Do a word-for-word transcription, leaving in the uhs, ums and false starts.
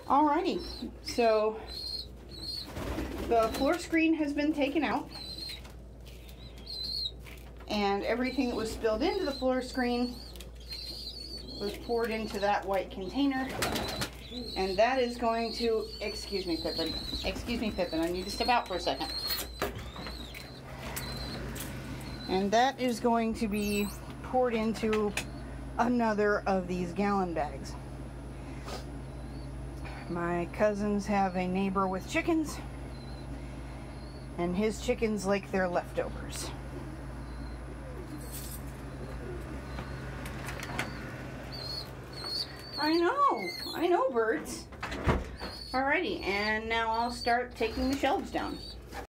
Alrighty, so the floor screen has been taken out, and everything that was spilled into the floor screen was poured into that white container, and that is going to, excuse me Pippin, excuse me Pippin, I need to step out for a second. And that is going to be poured into another of these gallon bags. My cousins have a neighbor with chickens, and his chickens like their leftovers. I know, I know, birds. Alrighty, and now I'll start taking the shelves down.